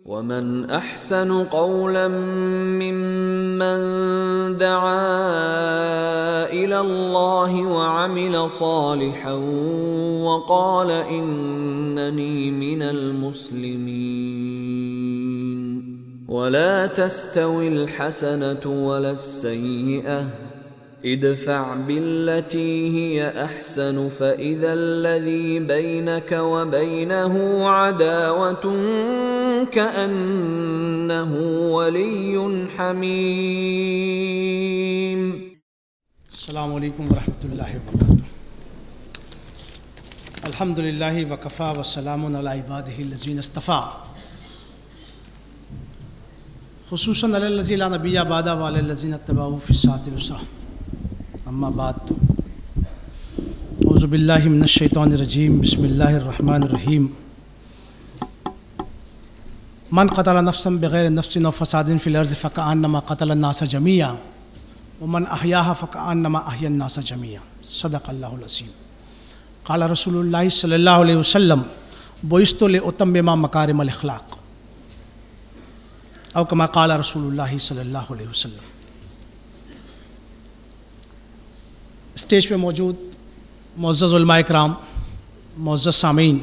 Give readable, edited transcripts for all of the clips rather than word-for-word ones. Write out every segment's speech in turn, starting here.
وَمَنْ أَحْسَنُ قَوْلًا مِّمَّنْ دَعَا إِلَى اللَّهِ وَعَمِلَ صَالِحًا وَقَالَ إِنَّنِي مِنَ الْمُسْلِمِينَ وَلَا تَسْتَوِي الْحَسَنَةُ وَلَا السَّيِّئَةُ ادفع بالتي هي أحسن فإذا الذي بينك وبينه عداوة كأنه ولي حميم. السلام علیکم ورحمۃ اللہ وبرکاتہ. الحمد للہ وکفا وسلام علی عبادہ الذین اصطفیٰ خصوصاً علی الذین لا نبی بعدہ وعلی الذین اتبعوہ فی الساعۃ العسرہ. اما بعد اعوذ باللہ من الشیطان الرجیم بسم اللہ الرحمن الرحیم. من قتل نفسا بغیر نفس او فساد فی الارض فکأنما قتل الناس جميعا ومن احیاها فکأنما احیا الناس جميعا. صدق اللہ العظیم. قال رسول اللہ صلی اللہ علیہ وسلم بعثت لأتمم مکارم الاخلاق او کما قال رسول اللہ صلی اللہ علیہ وسلم. اسٹیج پہ موجود معزز علماء اکرام، معزز سامعین،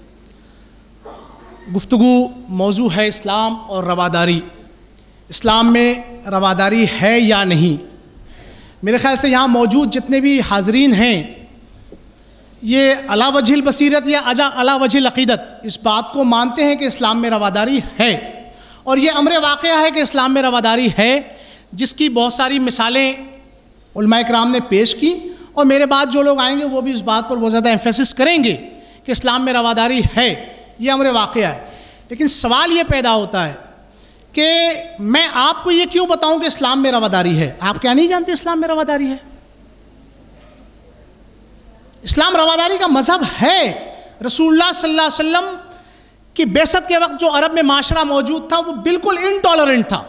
گفتگو موضوع ہے اسلام اور رواداری. اسلام میں رواداری ہے یا نہیں؟ میرے خیال سے یہاں موجود جتنے بھی حاضرین ہیں یہ علی وجہ البصیرت یا علی وجہ العقیدت اس بات کو مانتے ہیں کہ اسلام میں رواداری ہے، اور یہ امر واقعہ ہے کہ اسلام میں رواداری ہے، جس کی بہت ساری مثالیں علماء اکرام نے پیش کی، اور میرے بعد جو لوگ آئیں گے وہ بھی اس بات پر بہت زیادہ ایمفیسس کریں گے کہ اسلام میں رواداری ہے، یہ امر واقعہ ہے. لیکن سوال یہ پیدا ہوتا ہے کہ میں آپ کو یہ کیوں بتاؤں کہ اسلام میں رواداری ہے؟ آپ کیا نہیں جانتے اسلام میں رواداری ہے؟ اسلام رواداری کا مذہب ہے. رسول اللہ صلی اللہ علیہ وسلم کی بعثت کے وقت جو عرب میں معاشرہ موجود تھا وہ بالکل انٹالرنٹ تھا،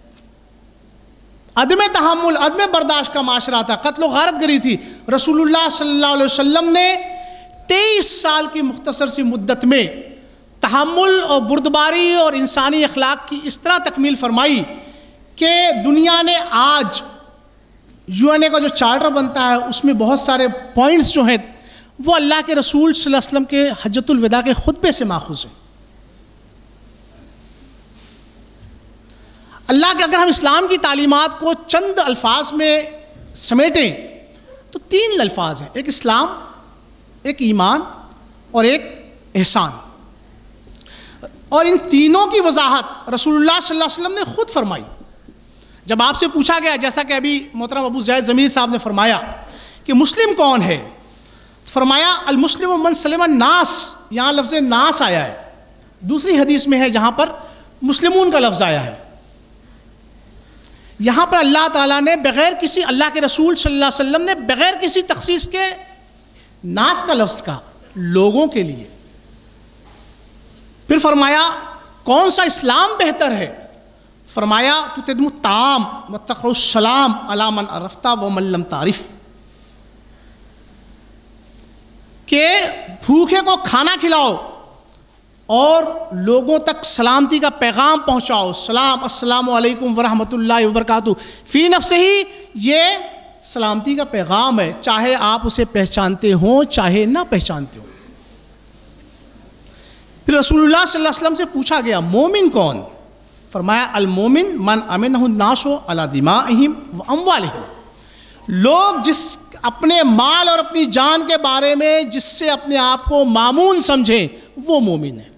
عدم تحمل، عدم برداشت کا معاشرہ تھا، قتل و غارت گری تھی. رسول اللہ صلی اللہ علیہ وسلم نے 23 سال کی مختصر سی مدت میں تحمل اور بردباری اور انسانی اخلاق کی اس طرح تکمیل فرمائی کہ دنیا نے آج UN کا جو چارٹر بنتا ہے اس میں بہت سارے پوائنٹس جو ہیں وہ اللہ کے رسول صلی اللہ علیہ وسلم کے حجۃ الوداع کے خطبے سے ماخوذ ہیں. اللہ کے اگر ہم اسلام کی تعلیمات کو چند الفاظ میں سمیٹیں تو 3 الفاظ ہیں: ایک اسلام، ایک ایمان اور ایک احسان. اور ان تینوں کی وضاحت رسول اللہ صلی اللہ علیہ وسلم نے خود فرمائی. جب آپ سے پوچھا گیا، جیسا کہ ابھی محترم ابو زید ضمیر صاحب نے فرمایا کہ مسلم کون ہے، فرمایا المسلم من سلم الناس. یہاں لفظ ناس آیا ہے، دوسری حدیث میں ہے جہاں پر مسلمون کا لفظ آیا ہے. یہاں پر اللہ تعالیٰ نے بغیر کسی، اللہ کے رسول صلی اللہ علیہ وسلم نے بغیر کسی تخصیص کے ناس کا لفظ کہا، لوگوں کے لیے. پھر فرمایا کون سا اسلام بہتر ہے؟ فرمایا تطعم الطعام وتقرأ السلام علی من عرفت ومن لم تعرف، کہ بھوکے کو کھانا کھلاؤ اور لوگوں تک سلامتی کا پیغام پہنچاؤ. السلام علیکم ورحمۃ اللہ وبرکاتہ فی نفسہ ہی یہ سلامتی کا پیغام ہے، چاہے آپ اسے پہچانتے ہوں چاہے نہ پہچانتے ہوں. پھر رسول اللہ صلی اللہ علیہ وسلم سے پوچھا گیا مومن کون؟ فرمایا المومن من امنہ الناس علی دمائہم واموالہم، لوگ جس اپنے مال اور اپنی جان کے بارے میں جس سے اپنے آپ کو مامون سمجھیں وہ مومن ہے.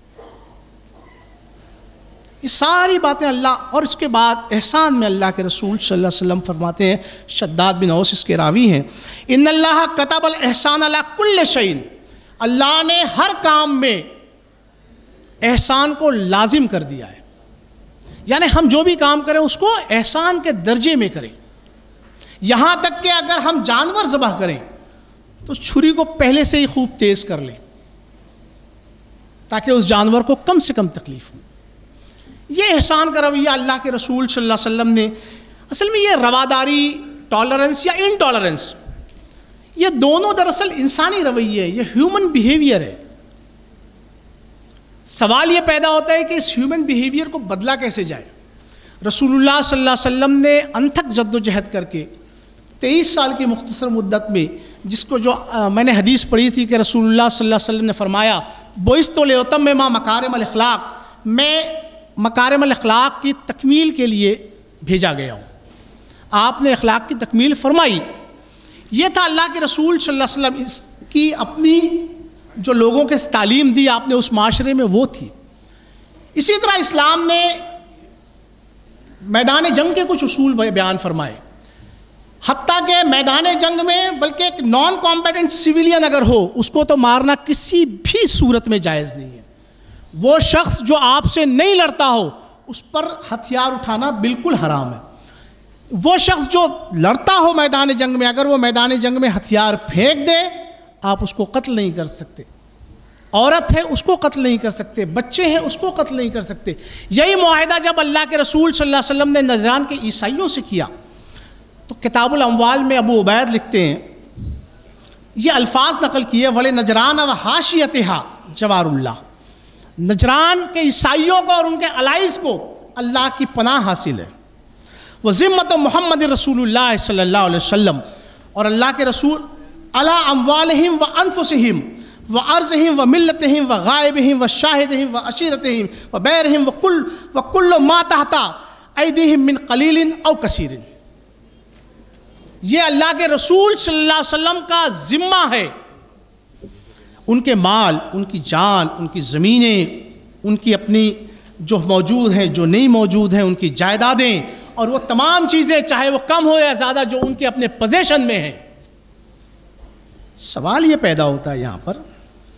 یہ ساری باتیں اللہ. اور اس کے بعد احسان میں اللہ کے رسول صلی اللہ علیہ وسلم فرماتے ہیں، شداد بن اوس اس کے راوی ہیں، ان اللہ کتب الاحسان علی کل شیء، اللہ نے ہر کام میں احسان کو لازم کر دیا ہے. یعنی ہم جو بھی کام کریں اس کو احسان کے درجے میں کریں. یہاں تک کہ اگر ہم جانور ذبح کریں تو چھری کو پہلے سے ہی خوب تیز کر لیں تاکہ اس جانور کو کم سے کم تکلیف ہو. یہ احسان کا رویہ اللہ کے رسول صلی اللہ علیہ وسلم نے. اصل میں یہ رواداری، ٹالرنس یا انٹالرنس، یہ دونوں دراصل انسانی رویے ہیں، یہ ہیومن بیہیویئر ہے. سوال یہ پیدا ہوتا ہے کہ اس ہیومن بیہیویئر کو بدلا کیسے جائے. رسول اللہ صلی اللہ علیہ وسلم نے انتھک جد و جہد کر کے 23 سال کی مختصر مدت میں، جس کو جو میں نے حدیث پڑھی تھی کہ رسول اللہ صلی اللہ علیہ وسلم نے فرمایا بعثت لأتمم مکارم الاخلاق، میں مکارم الاخلاق کی تکمیل کے لیے بھیجا گیا ہوں. آپ نے اخلاق کی تکمیل فرمائی. یہ تھا اللہ کے رسول صلی اللہ علیہ وسلم اس کی اپنی جو لوگوں کے تعلیم دی آپ نے اس معاشرے میں، وہ تھی. اسی طرح اسلام نے میدان جنگ کے کچھ اصول بیان فرمائے، حتیٰ کہ میدان جنگ میں بلکہ ایک نان کمبیٹنٹ سویلین اگر ہو اس کو تو مارنا کسی بھی صورت میں جائز نہیں ہے. وہ شخص جو آپ سے نہیں لڑتا ہو اس پر ہتھیار اٹھانا بالکل حرام ہے. وہ شخص جو لڑتا ہو میدان جنگ میں، اگر وہ میدان جنگ میں ہتھیار پھینک دے آپ اس کو قتل نہیں کر سکتے. عورت ہے اس کو قتل نہیں کر سکتے، بچے ہیں اس کو قتل نہیں کر سکتے. یہی معاہدہ جب اللہ کے رسول صلی اللہ علیہ وسلم نے نجران کے عیسائیوں سے کیا تو کتاب الاموال میں ابو عبید لکھتے ہیں، یہ الفاظ نقل کیے وَلِنَجْرَانَ وَحَاشِيَتِهَا جوار اللہ، نجران کے عیسائیوں کو اور ان کے الائز کو اللہ کی پناہ حاصل ہے. وَذِمَّةُ مُحَمَّدٍ رسول اللہ صلی اللہ علیہ وسلم، اور اللہ کے رسول عَلَىٰ أَمْوَالِهِمْ وَأَنفُسِهِمْ وَأَرْضِهِمْ وَمِلَّتِهِمْ وَغَائِبِهِمْ وَشَاهِدِهِمْ وَعَشِيرَتِهِمْ وَبَيْرِهِمْ وَكُلُّ مَا تَحْتَ أَيْدِيهِمْ مِنْ قَلِيلٍ أَوْ كَثِيرٍ. یہ اللہ کے رسول صلی اللہ علیہ وسلم کا ذمہ ہے. ان کے مال، ان کی جان، ان کی زمینیں، ان کی اپنی جو موجود ہیں جو نہیں موجود ہیں، ان کی جائیدادیں اور وہ تمام چیزیں چاہے وہ کم ہو یا زیادہ جو ان کے اپنے پوزیشن میں ہیں. سوال یہ پیدا ہوتا ہے یہاں پر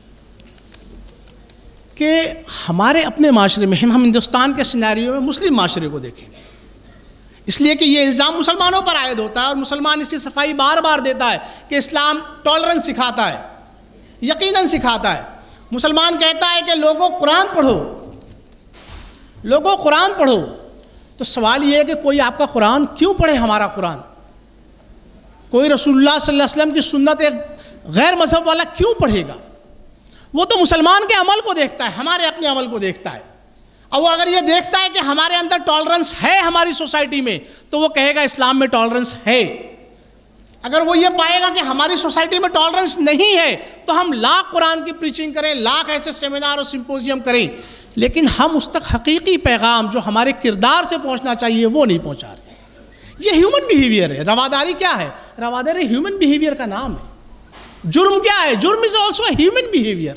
کہ ہمارے اپنے معاشرے میں ہم ہندوستان کے سینیریو میں مسلم معاشرے کو دیکھیں، اس لیے کہ یہ الزام مسلمانوں پر عائد ہوتا ہے اور مسلمان اس کی صفائی بار بار دیتا ہے کہ اسلام ٹالرنس سکھاتا ہے، یقیناً سکھاتا ہے. مسلمان کہتا ہے کہ لوگوں قرآن پڑھو، لوگوں قرآن پڑھو. تو سوال یہ ہے کہ کوئی آپ کا قرآن کیوں پڑھے؟ ہمارا قرآن کوئی رسول اللہ صلی اللہ علیہ وسلم کی سنت ایک غیر مذہب والا کیوں پڑھے گا؟ وہ تو مسلمان کے عمل کو دیکھتا ہے، ہمارے اپنے عمل کو دیکھتا ہے. اور وہ اگر یہ دیکھتا ہے کہ ہمارے اندر ٹالرنس ہے ہماری سوسائٹی میں تو وہ کہے گا اسلام میں ٹالرنس ہے. اگر وہ یہ پائے گا کہ ہماری سوسائٹی میں ٹالرنس نہیں ہے تو ہم لاکھ قرآن کی پریچنگ کریں، لاکھ ایسے سیمینار اور سمپوزیم کریں، لیکن ہم اس تک حقیقی پیغام جو ہمارے کردار سے پہنچنا چاہیے وہ نہیں پہنچا رہے. یہ ہیومن بیہیویئر ہے. رواداری کیا ہے؟ رواداری ہیومن بیہیویئر کا نام ہے. جرم کیا ہے؟ جرم is also a human behaviour.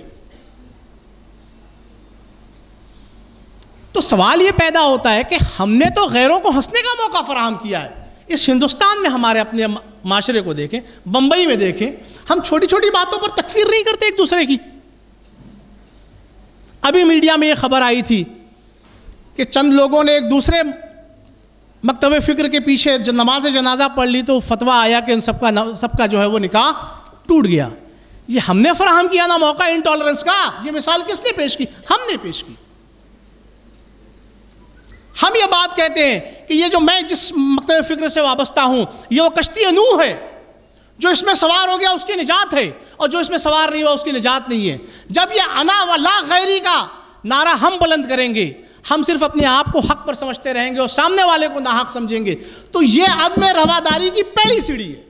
تو سوال یہ پیدا ہوتا ہے کہ ہم نے تو غیروں کو ہنسنے کا موقع فراہم کیا ہے. اس ہندوستان میں ہمارے اپنے معاشرے کو دیکھیں، بمبئی میں دیکھیں، ہم چھوٹی چھوٹی باتوں پر تکفیر نہیں کرتے ایک دوسرے کی. ابھی میڈیا میں یہ خبر آئی تھی کہ چند لوگوں نے ایک دوسرے مکتب فکر کے پیچھے نماز جنازہ پڑھ لی تو فتویٰ آیا کہ ان سب کا جو ہے وہ نکاح ٹوٹ گیا. یہ ہم نے فراہم کیا نا موقع انٹالرنس کا. یہ مثال کس نے پیش کی؟ ہم نے پیش کی. ہم یہ بات کہتے ہیں کہ یہ جو میں جس مکتب فکر سے وابستہ ہوں یہ وہ کشتی نوح ہے، جو اس میں سوار ہو گیا اس کی نجات ہے اور جو اس میں سوار نہیں ہوا اس کی نجات نہیں ہے. جب یہ انا و لا غیری کا نعرہ ہم بلند کریں گے، ہم صرف اپنے آپ کو حق پر سمجھتے رہیں گے اور سامنے والے کو ناحق سمجھیں گے، تو یہ عدم رواداری کی پہلی سیڑھی ہے.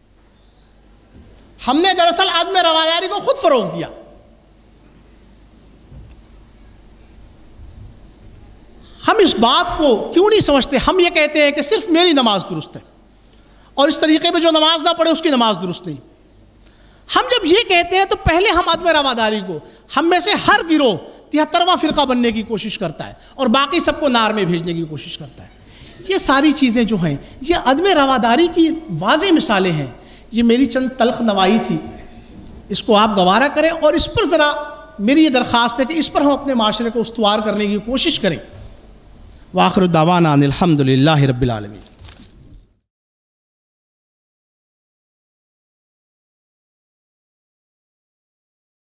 ہم نے دراصل عدم رواداری کو خود فروغ دیا. ہم اس بات کو کیوں نہیں سمجھتے؟ ہم یہ کہتے ہیں کہ صرف میری نماز درست ہے اور اس طریقے پہ جو نماز نہ پڑھے اس کی نماز درست نہیں. ہم جب یہ کہتے ہیں تو پہلے ہم عدم رواداری کو، ہم میں سے ہر گروہ 73واں فرقہ بننے کی کوشش کرتا ہے اور باقی سب کو نار میں بھیجنے کی کوشش کرتا ہے. یہ ساری چیزیں جو ہیں یہ عدم رواداری کی واضح مثالیں ہیں. یہ میری چند تلخ نوائی تھی، اس کو آپ گوارا کریں اور اس پر ذرا میری یہ درخواست ہے کہ اس پر ہم اپنے معاشرے کو استوار کرنے کی کوشش کریں. وآخر دعوانا ان الحمد للہ رب العالمین.